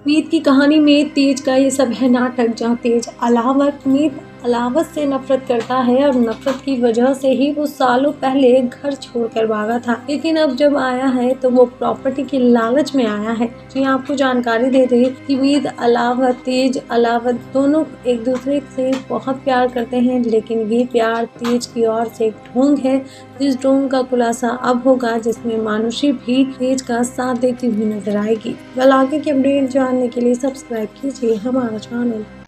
मीत की कहानी में तेज का ये सब है नाटक, जहाँ तेज मीत अलावत से नफरत करता है और नफरत की वजह से ही वो सालों पहले घर छोड़कर भागा था। लेकिन अब जब आया है तो वो प्रॉपर्टी के लालच में आया है। जी आपको जानकारी दे दें कि मीत तेज अलावत दोनों एक दूसरे से बहुत प्यार करते हैं, लेकिन ये प्यार तेज की ओर से एक ढोंग है, जिस ढोंग का खुलासा अब होगा, जिसमें मानुषी भी तेज का साथ देती हुई नजर आएगी। आगे की अपडेट जानने के लिए सब्सक्राइब कीजिए हमारा चैनल।